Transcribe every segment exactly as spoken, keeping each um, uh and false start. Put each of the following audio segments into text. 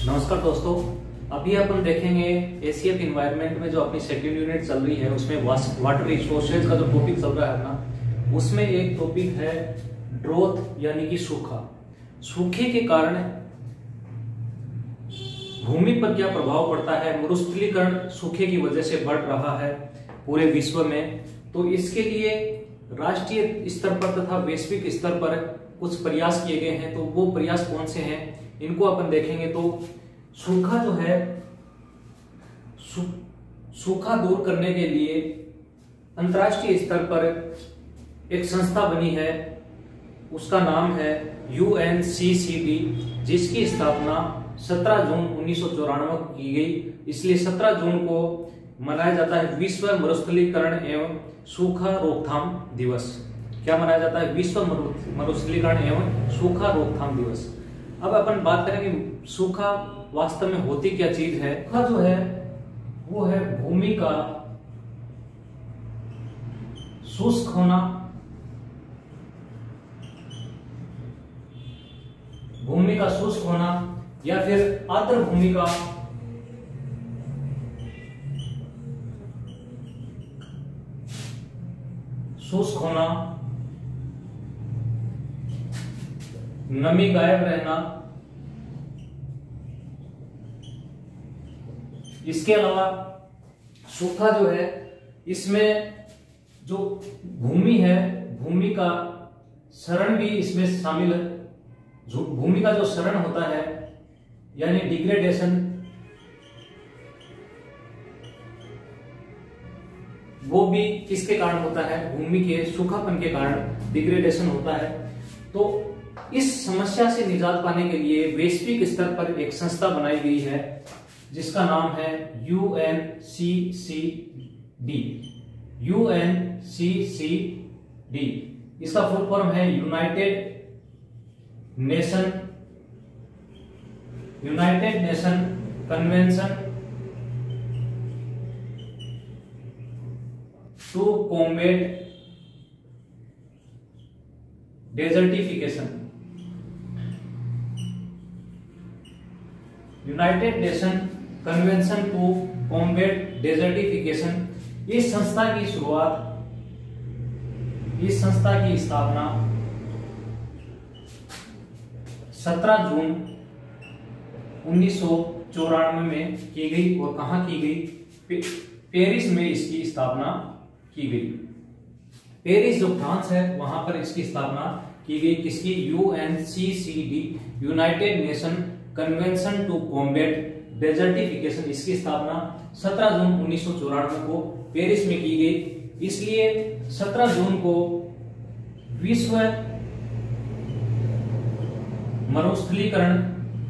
नमस्कार दोस्तों, अभी अपन देखेंगे एसीएफ इन्वायरमेंट में जो अपनी सेकंड यूनिट चल रही है उसमें वाटर रिसोर्सेज का जो टॉपिक चल रहा है अपना, उसमें एक टॉपिक है ड्रोथ यानी कि सूखा। सूखे के कारण भूमि पर क्या प्रभाव पड़ता है, मरुस्थलीकरण सूखे की वजह से बढ़ रहा है पूरे विश्व में। तो इसके लिए राष्ट्रीय स्तर पर तथा वैश्विक स्तर पर कुछ प्रयास किए गए हैं। तो वो प्रयास कौन से हैं इनको अपन देखेंगे। तो सूखा जो है, सू, सूखा दूर करने के लिए अंतर्राष्ट्रीय स्तर पर एक संस्था बनी है, उसका नाम है U N C C D, जिसकी स्थापना सत्रह जून उन्नीस सौ चौरानवे को की गई। इसलिए सत्रह जून को मनाया जाता है विश्व मरुस्थलीकरण एवं सूखा रोकथाम दिवस। क्या मनाया जाता है? विश्व मरुस्थलीकरण एवं सूखा रोकथाम दिवस। अब अपन बात करेंगे सूखा वास्तव में होती क्या चीज है। सूखा जो है वो है भूमि का शुष्क होना, भूमि का शुष्क होना या फिर आर्द्र भूमि का शुष्क होना, नमी गायब रहना। इसके अलावा सूखा जो है, इसमें जो भूमि है, भूमि का क्षरण भी इसमें शामिल है। जो भूमि का जो क्षरण होता है यानी डिग्रेडेशन, वो भी किसके कारण होता है? भूमि के सूखापन के कारण डिग्रेडेशन होता है। तो इस समस्या से निजात पाने के लिए वैश्विक स्तर पर एक संस्था बनाई गई है जिसका नाम है U N C C D. U N C C D इसका फुल फॉर्म है United Nation United Nation Convention to Combat Desertification. United Nation Convention to Combat Desertification. इस संस्था की शुरुआत, इस संस्था की स्थापना सत्रह जून उन्नीस सौ चौरानवे में की गई। और कहां की गई? पे, पेरिस में इसकी स्थापना की गई। पेरिस जो फ्रांस है वहां पर इसकी स्थापना की गई। किसकी? U N C C D, United Nation Convention to Combat Desertification. इसकी स्थापना सत्रह जून उन्नीस सौ चौरानवे को पेरिस में की गई। इसलिए सत्रह जून को विश्व मरुस्थलीकरण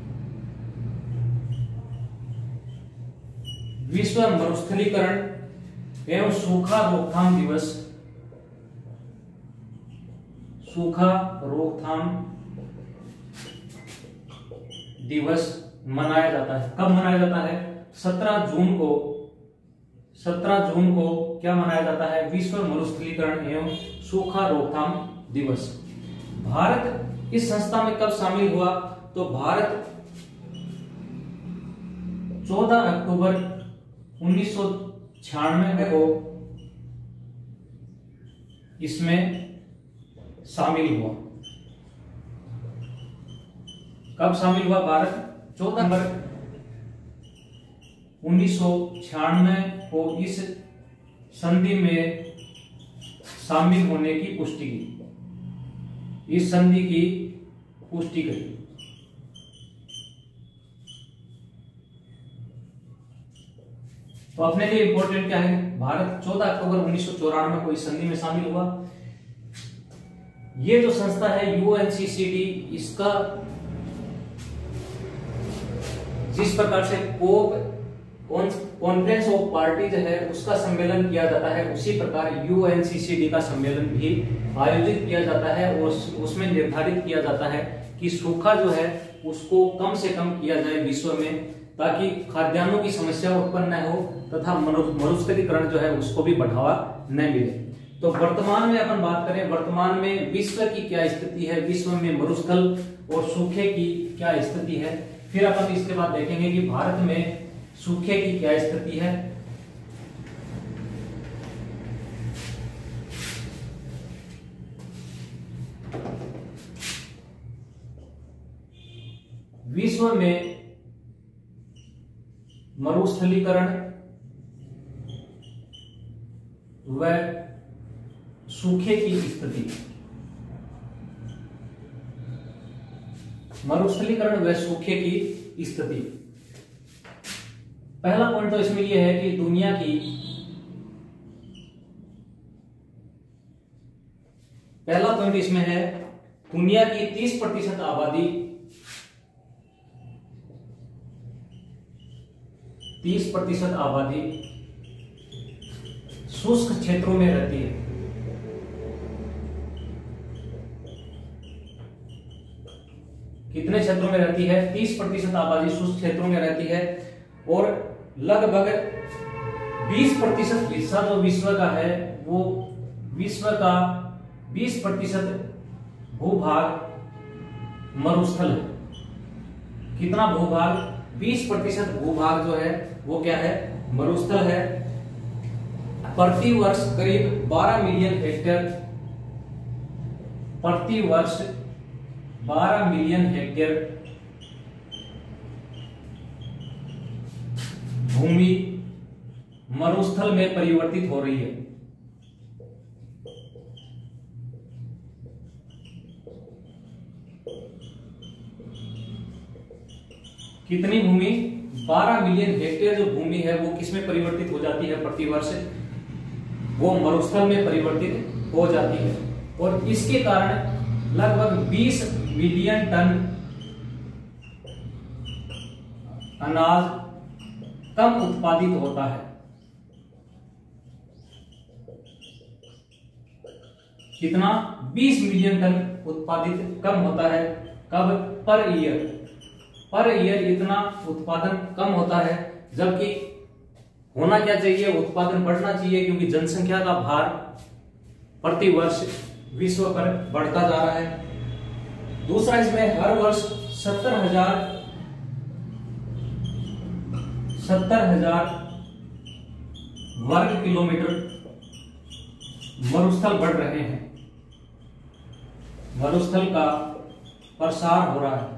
विश्व मरुस्थलीकरण एवं सूखा रोकथाम दिवस सूखा रोकथाम दिवस मनाया जाता है। कब मनाया जाता है? सत्रह जून को। सत्रह जून को क्या मनाया जाता है? विश्व मरुस्थलीकरण एवं सूखा रोकथाम दिवस। भारत इस संस्था में कब शामिल हुआ? तो भारत चौदह अक्टूबर उन्नीस सौ छियानवे को इसमें शामिल हुआ। कब शामिल हुआ भारत? चौदह नवंबर उन्नीस सौ छियानवे को इस संधि में शामिल होने की पुष्टि की, इस संधि की पुष्टि करी। तो अपने लिए इंपॉर्टेंट क्या है? भारत चौदह अक्टूबर उन्नीस सौ चौरानवे को इस संधि में शामिल हुआ। ये जो संस्था है U N C C D, इसका जिस प्रकार से कोप कॉन्फ्रेंस ऑफ पार्टीज है उसका सम्मेलन किया जाता है, उसी प्रकार U N C C D का सम्मेलन भी आयोजित किया जाता है और उसमें निर्धारित किया जाता है कि सूखा जो है उसको कम से कम किया जाए विश्व में, ताकि खाद्यान्नों की समस्या उत्पन्न न हो तथा मरुस्थलीकरण जो है उसको भी बढ़ावा न मिले। तो वर्तमान में अपन बात करें, वर्तमान में विश्व की क्या स्थिति है, विश्व में मरुस्थल और सूखे की क्या स्थिति है। फिर अपन इसके बाद देखेंगे कि भारत में सूखे की क्या स्थिति है। विश्व में मरुस्थलीकरण व सूखे की स्थिति, मरुस्थलीकरण व सूखे की स्थिति। पहला पॉइंट तो इसमें यह है कि दुनिया की पहला पॉइंट इसमें है दुनिया की तीस प्रतिशत आबादी तीस प्रतिशत आबादी शुष्क क्षेत्रों में रहती है। कितने क्षेत्रों में रहती है? तीस प्रतिशत आबादी शुष्क क्षेत्रों में रहती है और लगभग बीस प्रतिशत हिस्सा जो विश्व का है वो विश्व का बीस प्रतिशत भूभाग मरुस्थल है। कितना भूभाग? बीस प्रतिशत भूभाग जो है वो क्या है? मरुस्थल है। प्रति वर्ष करीब बारह मिलियन हेक्टेयर प्रति वर्ष बारह मिलियन हेक्टेयर भूमि मरुस्थल में परिवर्तित हो रही है। कितनी भूमि? बारह मिलियन हेक्टेयर जो भूमि है वो किसमें परिवर्तित हो जाती है प्रति वर्ष? वो मरुस्थल में परिवर्तित हो जाती है और इसके कारण लगभग बीस मिलियन टन अनाज कम उत्पादित होता है। कितना? बीस मिलियन टन उत्पादित कम होता है। कब? पर ईयर पर ईयर इतना उत्पादन कम होता है, जबकि होना क्या चाहिए? उत्पादन बढ़ना चाहिए, क्योंकि जनसंख्या का भार प्रति वर्ष विश्व पर बढ़ता जा रहा है। दूसरा, इसमें हर वर्ष सत्तर हजार सत्तर हजार वर्ग किलोमीटर मरुस्थल बढ़ रहे हैं। मरुस्थल का प्रसार हो रहा है।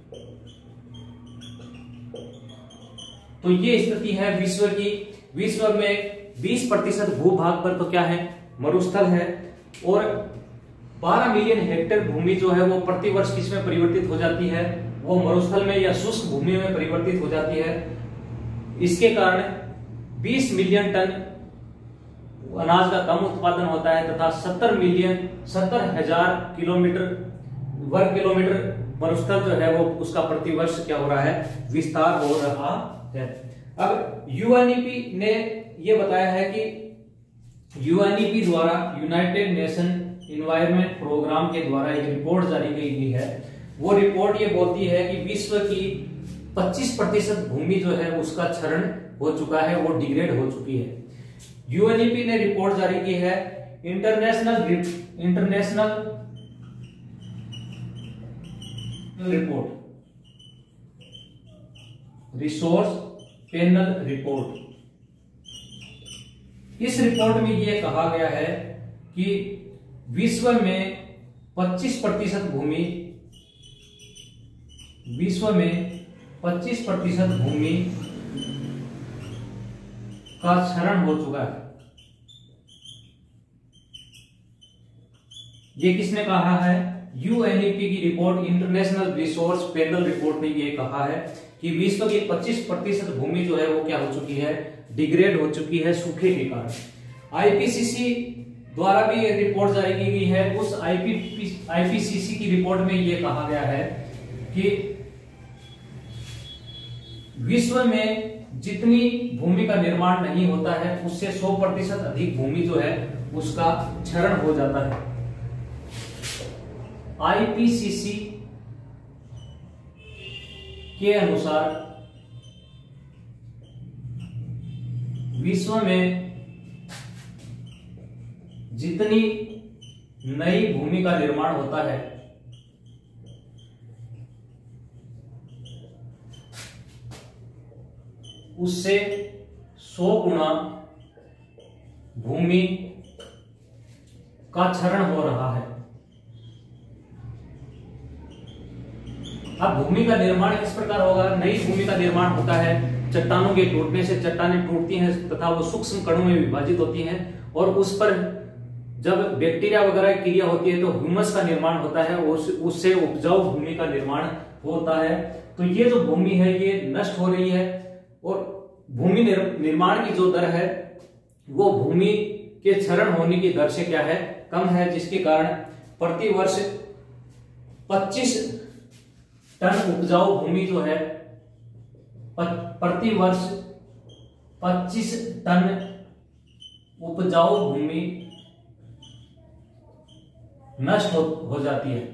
तो ये स्थिति है विश्व की। विश्व में बीस प्रतिशत भूभाग पर तो क्या है? मरुस्थल है और बारह मिलियन हेक्टेयर भूमि जो है वो प्रति वर्ष किसमें परिवर्तित हो जाती है? वो मरुस्थल में या शुष्क भूमि में परिवर्तित हो जाती है। इसके कारण बीस मिलियन टन अनाज का कम उत्पादन होता है तथा सत्तर मिलियन सत्तर हजार किलोमीटर वर्ग किलोमीटर मरुस्थल जो है वो उसका प्रति वर्ष क्या हो रहा है? विस्तार हो रहा है। अब यूएनईपी ने ये बताया है कि यूएनईपी द्वारा यूनाइटेड नेशन इन्वायरमेंट प्रोग्राम के द्वारा एक रिपोर्ट जारी की गई है। वो रिपोर्ट ये बोलती है कि विश्व की पच्चीस प्रतिशत भूमि जो है उसका क्षरण हो चुका है, वो डिग्रेड हो चुकी है। यूएनईपी ने रिपोर्ट जारी की है, international international report resource panel report. इस रिपोर्ट में यह कहा गया है कि विश्व में पच्चीस प्रतिशत भूमि विश्व में पच्चीस प्रतिशत भूमि का क्षरण हो चुका है। ये किसने कहा है? यूएनईपी की report, international resource panel report ने ये कहा है कि विश्व की पच्चीस प्रतिशत भूमि जो है वो क्या हो चुकी है? डिग्रेड हो चुकी है सूखे के कारण। आईपीसीसी द्वारा भी ये रिपोर्ट जारी की गई है। उस आईपी आईपीसीसी की रिपोर्ट में ये कहा गया है कि विश्व में जितनी भूमि का निर्माण नहीं होता है उससे सौ प्रतिशत अधिक भूमि जो है उसका क्षरण हो जाता है। आईपीसीसी के अनुसार विश्व में जितनी नई भूमि का निर्माण होता है उससे सौ गुना भूमि का क्षरण हो रहा है। अब भूमि का निर्माण किस प्रकार होगा? नई भूमि का निर्माण होता है, चट्टानों के टूटने से चट्टानें टूटती हैं तथा वो सूक्ष्म कणों में विभाजित होती हैं, और उस पर जब बैक्टीरिया वगैरह की क्रिया होती है तो ह्यूमस का निर्माण होता है, उससे उपजाऊ भूमि का निर्माण होता है। तो ये जो भूमि है ये नष्ट हो रही है, और भूमि निर्माण की जो दर है वो भूमि के क्षरण होने की दर से क्या है? कम है, जिसके कारण प्रति वर्ष पच्चीस टन उपजाऊ भूमि जो है प्रति वर्ष पच्चीस टन उपजाऊ भूमि नष्ट हो, हो जाती है।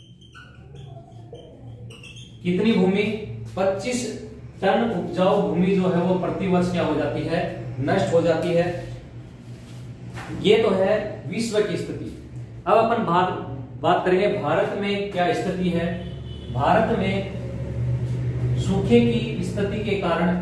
कितनी भूमि? पच्चीस टन उपजाऊ भूमि जो है वो प्रति वर्ष क्या हो जाती है? नष्ट हो जाती है। ये तो है विश्व की स्थिति। अब अपन बात बात करेंगे भारत में क्या स्थिति है। भारत में सूखे की स्थिति के कारण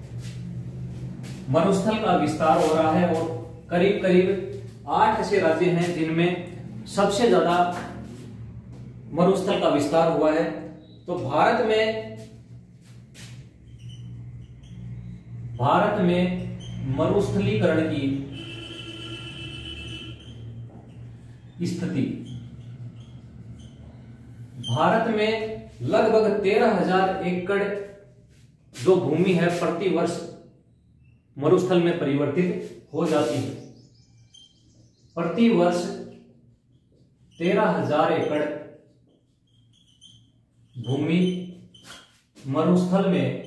मरुस्थल का विस्तार हो रहा है, और करीब करीब आठ ऐसे राज्य हैं जिनमें सबसे ज्यादा मरुस्थल का विस्तार हुआ है। तो भारत में भारत में मरुस्थलीकरण की स्थिति, भारत में लगभग तेरह हजार एकड़ जो भूमि है प्रति वर्ष मरुस्थल में परिवर्तित हो जाती है। प्रति वर्ष तेरह हजार एकड़ भूमि मरुस्थल में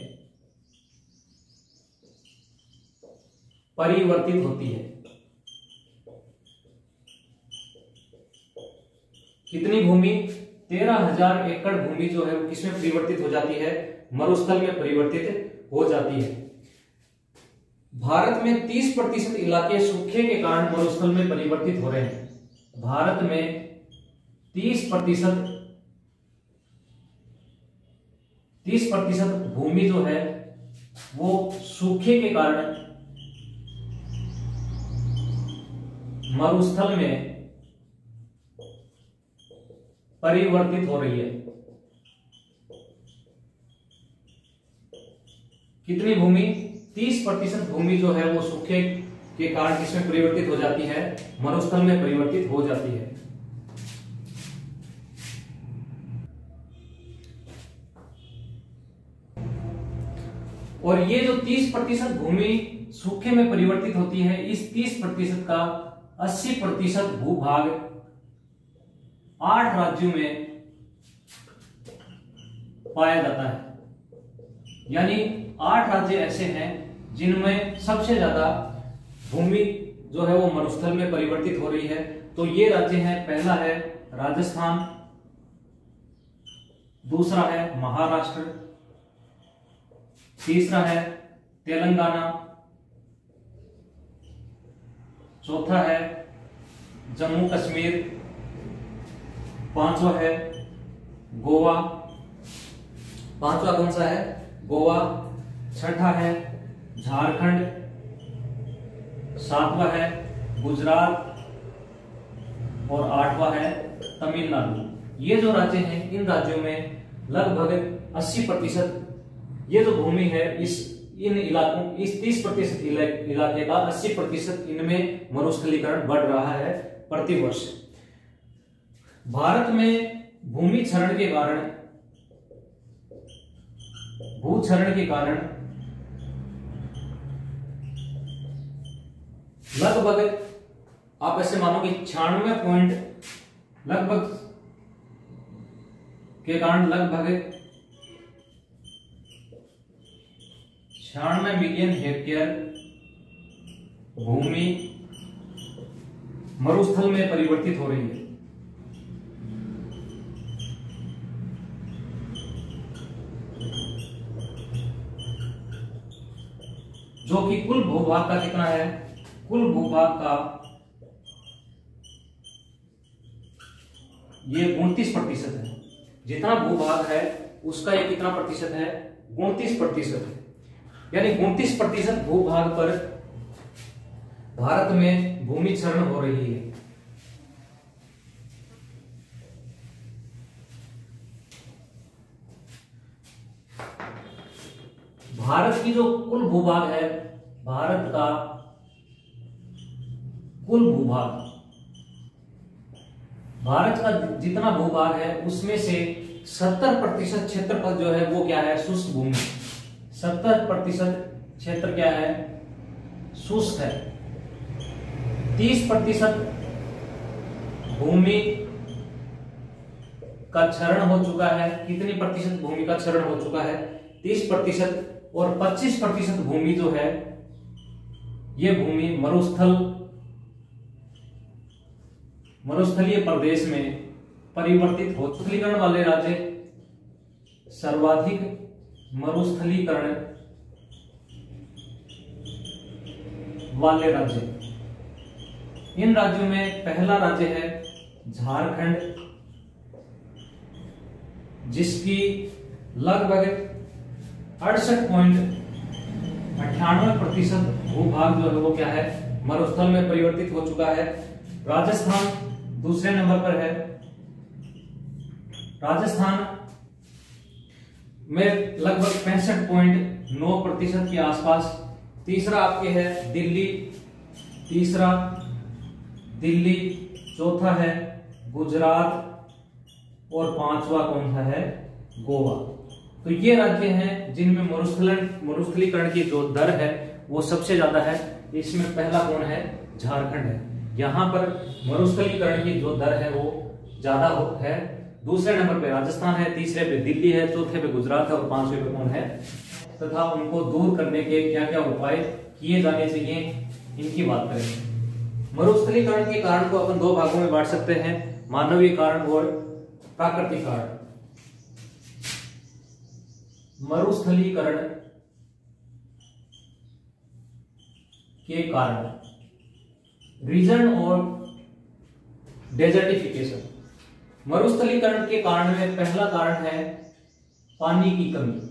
परिवर्तित होती है। कितनी भूमि? तेरह हजार एकड़ भूमि जो है वो किसमें परिवर्तित हो जाती है? मरुस्थल में परिवर्तित हो जाती है। भारत में तीस प्रतिशत इलाके सूखे के कारण मरुस्थल में परिवर्तित हो रहे हैं। भारत में तीस प्रतिशत तीस प्रतिशत भूमि जो है वो सूखे के कारण मरुस्थल में परिवर्तित हो रही है। कितनी भूमि? तीस प्रतिशत भूमि जो है वो सूखे के कारण किसमें परिवर्तित हो जाती है? मरुस्थल में परिवर्तित हो जाती है। और ये जो तीस प्रतिशत भूमि सूखे में परिवर्तित होती है, इस तीस प्रतिशत का अस्सी प्रतिशत भूभाग आठ राज्यों में पाया जाता है। यानी आठ राज्य ऐसे हैं जिनमें सबसे ज्यादा भूमि जो है वो मरुस्थल में परिवर्तित हो रही है। तो ये राज्य हैं, पहला है राजस्थान, दूसरा है महाराष्ट्र, तीसरा है तेलंगाना, चौथा है जम्मू कश्मीर, पांचवा है गोवा, पांचवा कौन सा है? गोवा। छठा है झारखंड, सातवां है गुजरात, और आठवां है तमिलनाडु। ये जो राज्य हैं, इन राज्यों में लगभग अस्सी प्रतिशत ये जो भूमि है, इस इन इलाकों इस तीस प्रतिशत इलाके का अस्सी प्रतिशत इनमें मरुस्थलीकरण बढ़ रहा है प्रति वर्ष। भारत में भूमि क्षरण के कारण भूक्षरण के कारण लगभग आप ऐसे मानो कि छियानवे पॉइंट लगभग के कारण लगभग छियानवे मिलियन हेक्टेयर भूमि मरुस्थल में परिवर्तित हो रही है। जो कि कुल भूभाग का कितना है? कुल भूभाग का ये उनतीस प्रतिशत है। जितना भूभाग है उसका ये कितना प्रतिशत है? उनतीस प्रतिशत है। यानी उनतीस प्रतिशत भूभाग पर भारत में भूमि क्षरण हो रही है। भारत की जो कुल भूभाग है, भारत का कुल भूभाग, भारत का जितना भूभाग है उसमें से सत्तर प्रतिशत क्षेत्रफल जो है वो क्या है, शुष्क भूमि। सत्तर प्रतिशत क्षेत्र क्या है, शुष्क है। तीस प्रतिशत भूमि का क्षरण हो चुका है। कितनी प्रतिशत भूमि का क्षरण हो चुका है, तीस प्रतिशत। और पच्चीस प्रतिशत भूमि जो है ये भूमि मरुस्थल मरुस्थलीय प्रदेश में परिवर्तित हो। मरुस्थलीकरण वाले राज्य, सर्वाधिक मरुस्थलीकरण वाले राज्य, इन राज्यों में पहला राज्य है झारखंड, जिसकी लगभग अड़सठ पॉइंट अट्ठानवे प्रतिशत भूभाग जो है वो क्या है, मरुस्थल में परिवर्तित हो चुका है। राजस्थान दूसरे नंबर पर है। राजस्थान में लगभग पैंसठ पॉइंट नौ प्रतिशत के आसपास। तीसरा आपके है दिल्ली, तीसरा दिल्ली, चौथा है गुजरात और पांचवा कौन सा है, गोवा। तो ये राज्य हैं जिनमें मरुस्थलन मरुस्थलीकरण की जो दर है वो सबसे ज्यादा है। इसमें पहला कौन है, झारखंड है। यहाँ पर मरुस्थलीकरण की जो दर है वो ज्यादा है। दूसरे नंबर पे राजस्थान है, तीसरे पे दिल्ली है, चौथे पे गुजरात है और पांचवे पे कौन है, तथा उनको दूर करने के क्या क्या उपाय किए जाने चाहिए इनकी बात करें। मरुस्थलीकरण के कारण को अपन दो भागों में बांट सकते हैं, मानवीय कारण और प्राकृतिक कारण। मरुस्थलीकरण के कारण, रीजन और डेजर्टिफिकेशन। मरुस्थलीकरण के कारण में पहला कारण है पानी की कमी।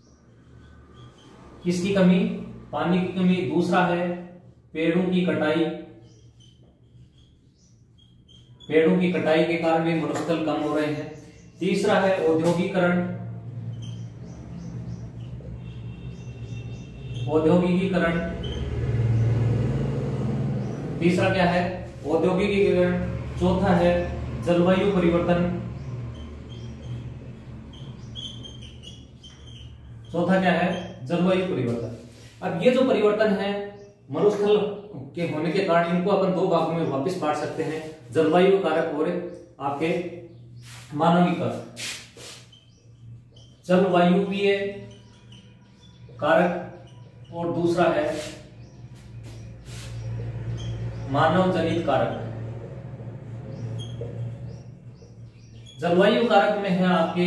किसकी कमी, पानी की कमी। दूसरा है पेड़ों की कटाई, पेड़ों की कटाई के कारण भी मरुस्थल कम हो रहे हैं। तीसरा है औद्योगिकरण, औद्योगिकीकरण। तीसरा क्या है, औद्योगिकीकरण। चौथा है जलवायु परिवर्तन। चौथा क्या है, जलवायु परिवर्तन। अब ये जो परिवर्तन है मरुस्थल के होने के कारण, इनको अपन दो भागों में वापस बांट सकते हैं, जलवायु कारक और आपके मानवीय कारक। जलवायुवीय कारक और दूसरा है मानव जनित कारक। जलवायु कारक में है आपके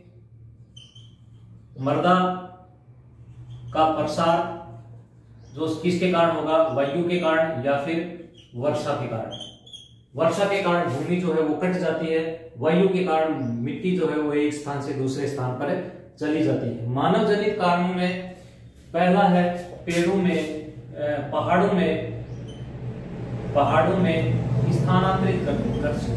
मृदा का प्रसार, जो किसके कारण होगा, वायु के कारण या फिर वर्षा के कारण। वर्षा के कारण भूमि जो है वो कट जाती है, वायु के कारण मिट्टी जो है वो एक स्थान से दूसरे स्थान पर चली जाती है। मानव जनित कारणों में पहला है पेड़ों में, पहाड़ों में पहाड़ों में स्थानांतरित कृषि,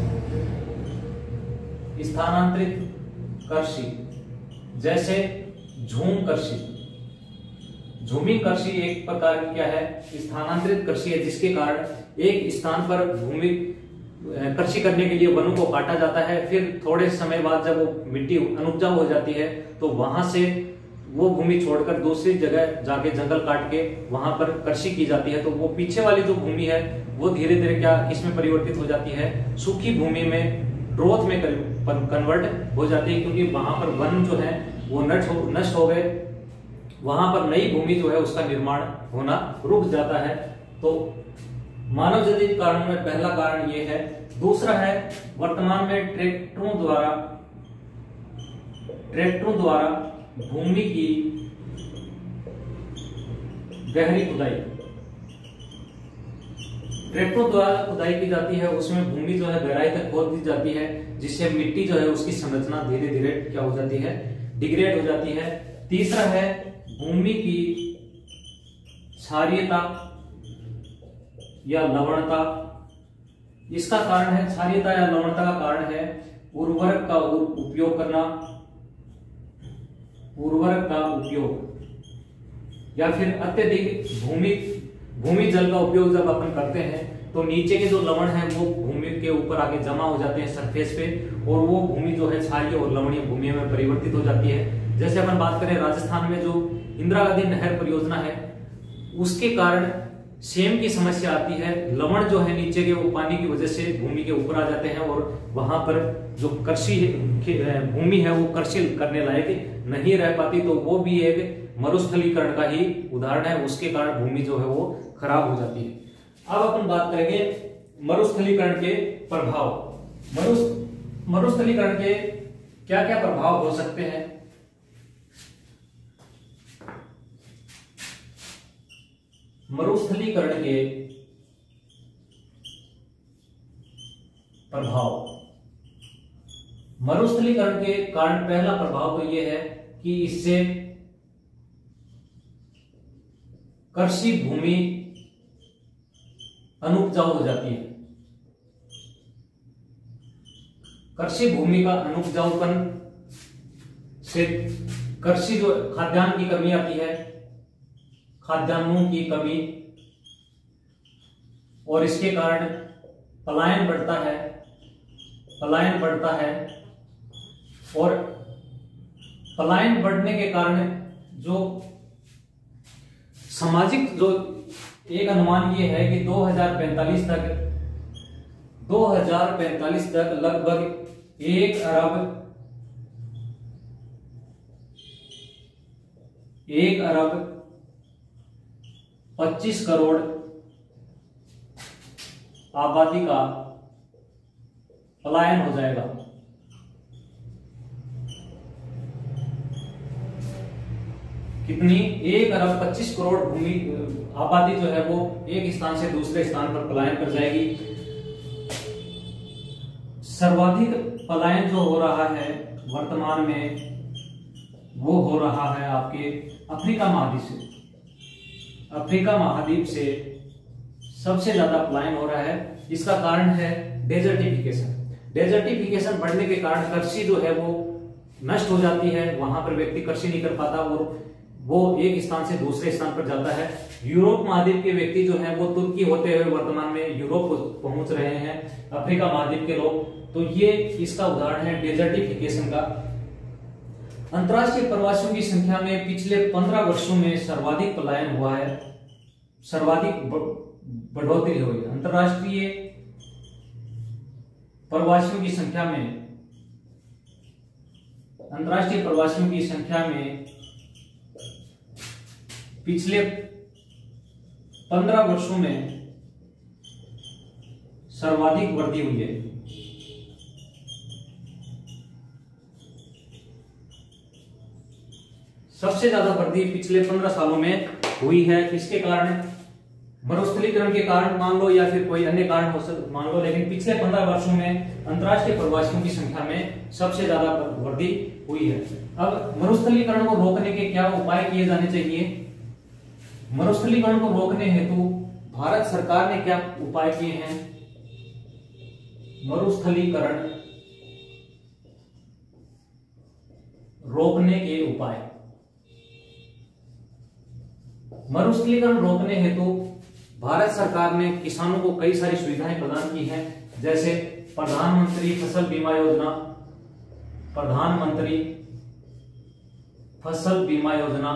स्थानांतरित कृषि जैसे झूम कृषि। झूमी कृषि एक प्रकार की क्या है, स्थानांतरित कृषि है, जिसके कारण एक स्थान पर भूमि कृषि करने के लिए वनों को काटा जाता है, फिर थोड़े समय बाद जब वो मिट्टी अनुपजाऊ हो जाती है तो वहां से वो भूमि छोड़कर दूसरी जगह जाके जंगल काट के वहां पर कृषि की जाती है। तो वो पीछे वाली जो भूमि है वो धीरे धीरे क्या किसमें परिवर्तित हो जाती है, सूखी भूमि में, ड्रोथ में कन्वर्ट हो जाती है, क्योंकि वहां पर वन जो है वो नष्ट हो नष्ट हो गए, वहां पर नई भूमि जो है उसका निर्माण होना रुक जाता है। तो मानव जनित कारणों में पहला कारण ये है। दूसरा है वर्तमान में ट्रैक्टरों द्वारा ट्रैक्टरों द्वारा भूमि की गहरी खुदाई, ट्रैक्टरों द्वारा खुदाई की जाती है, उसमें भूमि जो है गहराई तक खोद दी जाती है, जिससे मिट्टी जो है उसकी संरचना धीरे धीरे क्या हो जाती है, डिग्रेड हो जाती है। तीसरा है भूमि की क्षारीयता या लवणता। इसका कारण है क्षारीयता या लवणता का कारण है उर्वरक का उपयोग करना, उर्वरक का उपयोग या फिर अत्यधिक भूमि भूमि जल का उपयोग जब अपन करते हैं तो नीचे के जो लवण है वो भूमि के ऊपर आके जमा हो जाते हैं सरफेस पे, और वो भूमि जो है क्षारीय और लवणीय भूमि में परिवर्तित हो जाती है। जैसे अपन बात करें राजस्थान में जो इंदिरा गांधी नहर परियोजना है, उसके कारण सेम की समस्या आती है। लवण जो है नीचे के वो पानी की वजह से भूमि के ऊपर आ जाते हैं और वहां पर जो कृषि भूमि है वो कृषि करने लायक नहीं रह पाती, तो वो भी एक मरुस्थलीकरण का ही उदाहरण है। उसके कारण भूमि जो है वो खराब हो जाती है। अब अपन बात करेंगे मरुस्थलीकरण के प्रभाव। मरुस मरुस्थलीकरण के क्या क्या प्रभाव हो सकते हैं? मरुस्थलीकरण के प्रभाव। मरुस्थलीकरण के कारण पहला प्रभाव तो यह है कि इससे कृषि भूमि अनुपजाऊ हो जाती है। कृषि भूमि का अनुपजाऊपन से कृषि जो खाद्यान्न की कमी आती है, खाद्यान्नों की कमी, और इसके कारण पलायन बढ़ता है पलायन बढ़ता है और पलायन बढ़ने के कारण जो सामाजिक जो एक अनुमान ये है कि दो हज़ार पैंतालीस तक दो हज़ार पैंतालीस तक लगभग एक अरब एक अरब पच्चीस करोड़ आबादी का पलायन हो जाएगा। कितनी? एक अरब पच्चीस करोड़ भूमि आबादी जो है वो एक स्थान से दूसरे स्थान पर पलायन कर जाएगी। सर्वाधिक पलायन जो हो रहा है वर्तमान में वो हो रहा है आपके अफ्रीका महाद्वीप से। अफ्रीका महाद्वीप से सबसे ज्यादा पलायन हो रहा है। इसका कारण है डेजर्टिफिकेशन। डेजर्टिफिकेशन बढ़ने के कारण कृषि जो है वो नष्ट हो जाती है, वहां पर व्यक्ति कृषि नहीं कर पाता और वो एक स्थान से दूसरे स्थान पर जाता है। यूरोप महाद्वीप के व्यक्ति जो है वो तुर्की होते हुए वर्तमान में यूरोप पहुंच रहे हैं, अफ्रीका महाद्वीप के लोग। तो ये इसका उदाहरण है डेजर्टिफिकेशन का। अंतर्राष्ट्रीय प्रवासियों की संख्या में पिछले पंद्रह वर्षों में सर्वाधिक पलायन हुआ है, सर्वाधिक बढ़ोतरी हुई है। अंतर्राष्ट्रीय प्रवासियों की संख्या में अंतर्राष्ट्रीय प्रवासियों की संख्या में पिछले पंद्रह वर्षों में सर्वाधिक वृद्धि हुई है। सबसे ज्यादा वृद्धि पिछले पंद्रह सालों में हुई है। इसके कारण मरुस्थलीकरण के कारण मान लो या फिर कोई अन्य कारण हो सकता मान लो, लेकिन पिछले पंद्रह वर्षों में अंतर्राष्ट्रीय प्रवासियों की संख्या में सबसे ज्यादा वृद्धि हुई है। अब मरुस्थलीकरण को रोकने के क्या उपाय किए जाने चाहिए? मरुस्थलीकरण को रोकने हेतु भारत सरकार ने क्या उपाय किए हैं? मरुस्थलीकरण रोकने के उपाय। मरुस्थलीकरण रोकने हेतु भारत सरकार ने किसानों को कई सारी सुविधाएं प्रदान की हैं, जैसे प्रधानमंत्री फसल बीमा योजना, प्रधानमंत्री फसल बीमा योजना,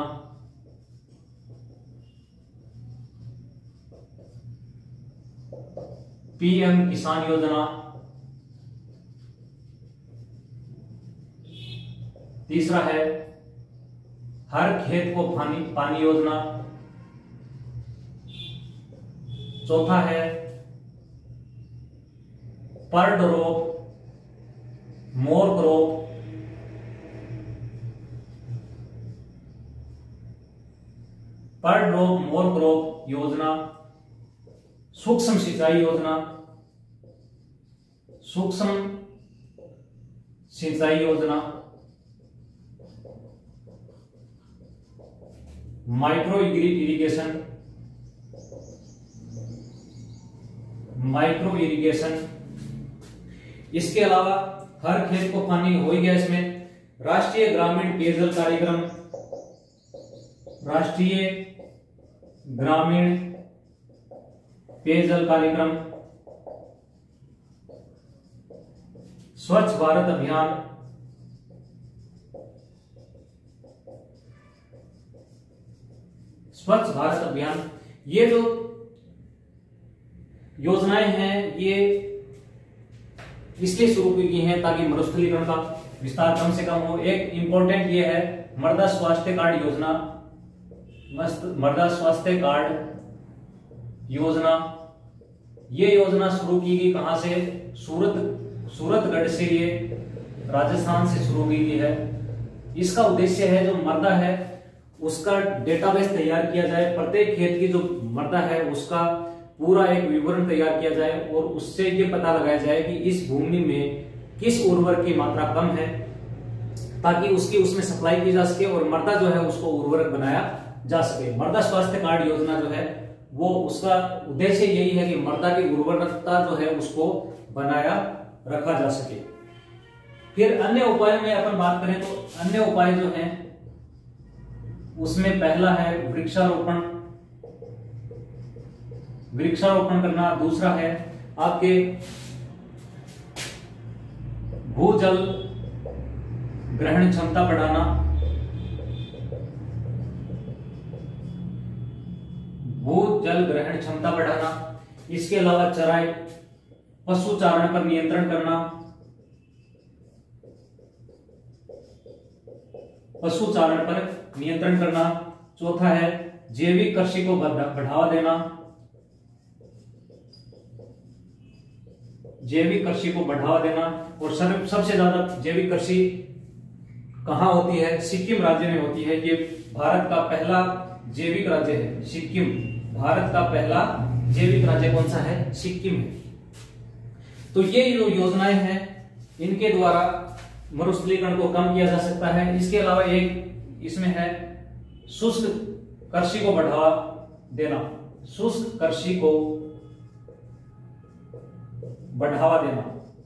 पीएम किसान योजना, तीसरा है हर खेत को पानी पानी योजना, चौथा है per drop more crop, per drop more crop योजना, सूक्ष्म सिंचाई योजना, सूक्ष्म सिंचाई योजना, माइक्रो इरिगेशन माइक्रो इरिगेशन। इसके अलावा हर खेत को पानी हो ही गया इसमें। राष्ट्रीय ग्रामीण पेयजल कार्यक्रम, राष्ट्रीय ग्रामीण पेयजल कार्यक्रम, स्वच्छ भारत अभियान, स्वच्छ भारत अभियान। ये जो योजनाएं हैं ये इसलिए शुरू की गई हैं ताकि मरुस्थलीकरण का विस्तार कम से कम हो। एक इंपॉर्टेंट ये है मृदा स्वास्थ्य कार्ड योजना, मृदा स्वास्थ्य कार्ड योजना। ये योजना शुरू की गई कहां से? सूरत सूरतगढ़ से, ये राजस्थान से शुरू की गई है। इसका उद्देश्य है जो मृदा है उसका डेटाबेस तैयार किया जाए, प्रत्येक खेत की जो मृदा है उसका पूरा एक विवरण तैयार किया जाए और उससे ये पता लगाया जाए कि इस भूमि में किस उर्वरक की मात्रा कम है, ताकि उसकी उसमें सप्लाई की जा सके और मृदा जो है उसको उर्वरक बनाया जा सके। मृदा स्वास्थ्य कार्ड योजना जो है वो उसका उद्देश्य यही है कि मृदा की उर्वरकता जो है उसको बनाया रखा जा सके। फिर अन्य उपायों में अपन बात करें तो अन्य उपाय जो हैं उसमें पहला है वृक्षारोपण, वृक्षारोपण करना। दूसरा है आपके भूजल ग्रहण क्षमता बढ़ाना, भूजल ग्रहण क्षमता बढ़ाना। इसके अलावा चराई पशु चारण पर नियंत्रण करना, पशु चारण पर नियंत्रण करना। चौथा है जैविक कृषि को बढ़ावा देना, जैविक कृषि को बढ़ावा देना। और सबसे ज्यादा जैविक कृषि कहां होती है? सिक्किम राज्य में होती है। ये भारत का पहला जैविक राज्य है सिक्किम। भारत का पहला जैविक राज्य कौन सा है? सिक्किम है। तो ये जो योजनाएं हैं इनके द्वारा मरुस्थलीकरण को कम किया जा सकता है। इसके अलावा एक इसमें है शुष्क कृषि को बढ़ावा देना, शुष्क कृषि को बढ़ावा देना।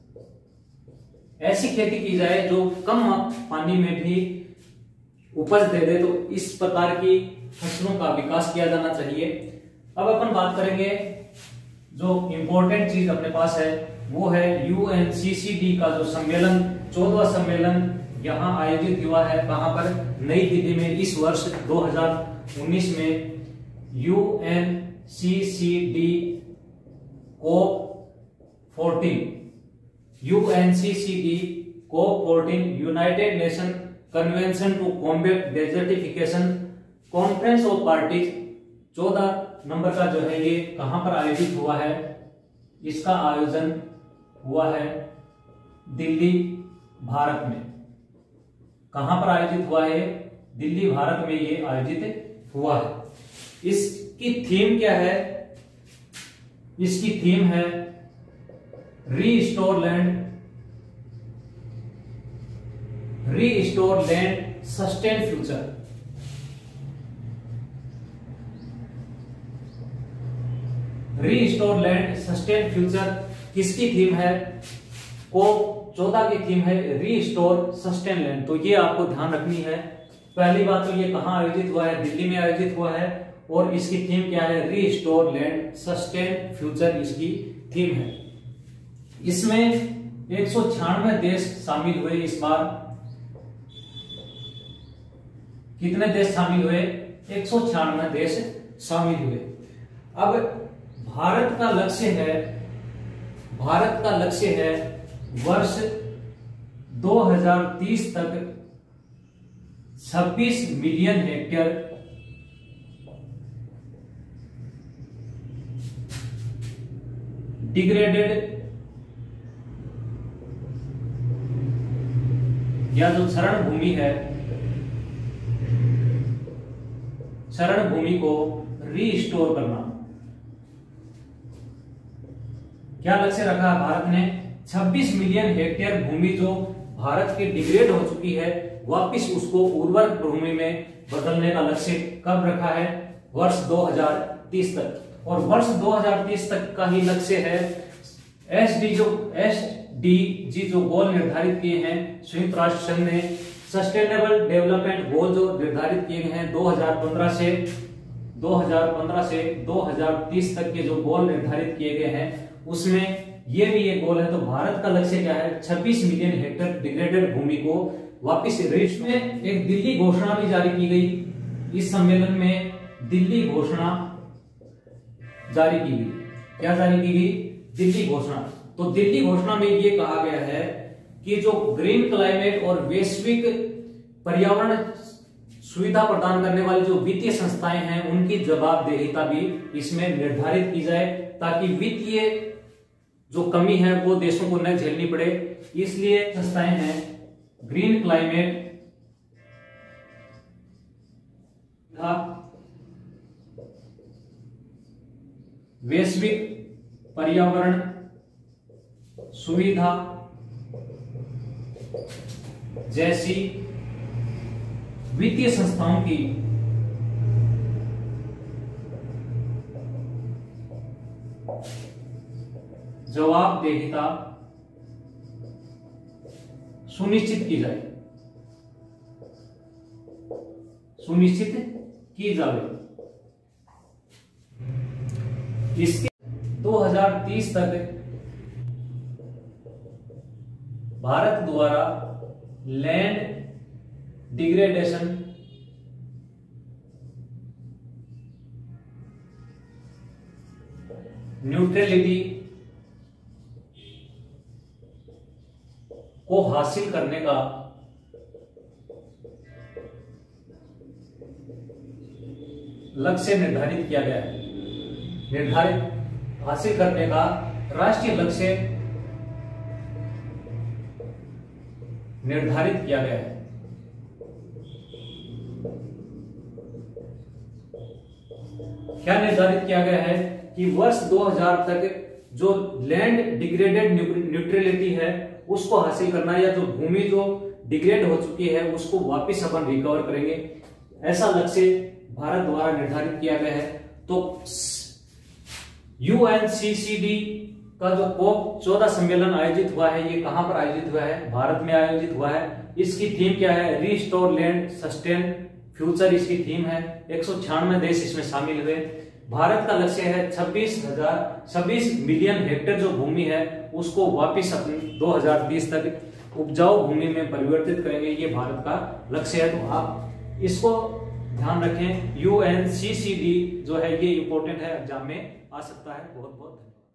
ऐसी खेती की जाए जो कम पानी में भी उपज दे दे, तो इस प्रकार की फसलों का विकास किया जाना चाहिए। अब अपन बात करेंगे जो इंपॉर्टेंट चीज अपने पास है वो है U N C C D का जो सम्मेलन, चौदहवां सम्मेलन यहाँ आयोजित हुआ है। कहां पर? नई दिल्ली में। इस वर्ष दो हज़ार उन्नीस में U N C C D COP fourteen, U N C C D COP fourteen United Nation Convention to Combat Desertification Conference of Parties चौदह नंबर का जो है ये कहां पर आयोजित हुआ है? इसका आयोजन हुआ है दिल्ली भारत में। कहां पर आयोजित हुआ है? दिल्ली भारत में ये आयोजित हुआ है। इसकी थीम क्या है? इसकी थीम है restore land, restore land sustain future. Restore land sustain future किसकी थीम है? को चौदह की थीम है रीस्टोर सस्टेन लैंड। तो ये आपको ध्यान रखनी है। पहली बात तो ये कहां आयोजित हुआ है? दिल्ली में आयोजित हुआ है। और इसकी थीम क्या है? रीस्टोर लैंड सस्टेन फ्यूचर इसकी थीम है। इसमें एक सौ छियानवे देश शामिल हुए इस बार। कितने देश शामिल हुए? एक सौ छियानवे देश शामिल हुए। अब भारत का लक्ष्य है, भारत का लक्ष्य है वर्ष दो हज़ार तीस तक छब्बीस मिलियन हेक्टेयर डिग्रेडेड या जो क्षरण भूमि है, क्षरण भूमि को रीस्टोर करना। क्या लक्ष्य रखा भारत ने? छब्बीस मिलियन हेक्टेयर भूमि जो भारत की डिग्रेड हो चुकी है वापिस उसको उर्वर भूमि में बदलने का लक्ष्य कब रखा है? वर्ष दो हज़ार तीस तक। और वर्ष दो हज़ार तीस तक का ही लक्ष्य है। एस डी जो एस डी जी जो गोल निर्धारित किए हैं संयुक्त राष्ट्र संघ ने, सस्टेनेबल डेवलपमेंट गोल जो निर्धारित किए गए हैं दो हज़ार पंद्रह से दो हज़ार पंद्रह से दो हज़ार तीस तक के जो गोल निर्धारित किए गए हैं, उसमें ये भी एक गोल है। तो भारत का लक्ष्य क्या है? छब्बीस मिलियन हेक्टेयर डिग्रेडेड भूमि को वापस रेस्ट में। एक दिल्ली घोषणा भी जारी की गई इस सम्मेलन में, दिल्ली घोषणा जारी की गई। क्या जारी की गई? दिल्ली घोषणा। तो दिल्ली घोषणा में ये कहा गया है कि जो ग्रीन क्लाइमेट और वैश्विक पर्यावरण सुविधा प्रदान करने वाली जो वित्तीय संस्थाएं हैं, उनकी जवाबदेहिता भी इसमें निर्धारित की जाए, ताकि वित्तीय जो कमी है वो देशों को न झेलनी पड़े। इसलिए संस्थाएं हैं ग्रीन क्लाइमेट, वैश्विक पर्यावरण सुविधा जैसी वित्तीय संस्थाओं की जवाबदेहिता सुनिश्चित की जाए सुनिश्चित की जाए इसके दो हज़ार तीस तक भारत द्वारा लैंड डिग्रेडेशन न्यूट्रलिटी को हासिल करने का लक्ष्य निर्धारित किया गया है। निर्धारित हासिल करने का राष्ट्रीय लक्ष्य निर्धारित किया गया है। क्या निर्धारित किया गया है कि वर्ष दो हज़ार तक जो लैंड डिग्रेडेड न्यूट्रलिटी है उसको हासिल करना है, या जो भूमि जो डिग्रेड हो चुकी है उसको वापस अपन रिकवर करेंगे, ऐसा लक्ष्य भारत द्वारा निर्धारित किया गया है। तो U N C C D का जो कोप चौदह सम्मेलन आयोजित हुआ है, ये कहां पर आयोजित हुआ है? भारत में आयोजित हुआ है। इसकी थीम क्या है? रिस्टोर लैंड सस्टेन फ्यूचर इसकी थीम है। एक सौ छियानवे देश इसमें शामिल हुए। भारत का लक्ष्य है छब्बीस हजार छब्बीस मिलियन हेक्टेयर जो भूमि है उसको वापिस अपने दो हज़ार तीस तक उपजाऊ भूमि में परिवर्तित करेंगे, ये भारत का लक्ष्य है। तो आप इसको ध्यान रखें। U N C C D जो है ये इंपॉर्टेंट है, एग्जाम में आ सकता है। बहुत बहुत धन्यवाद।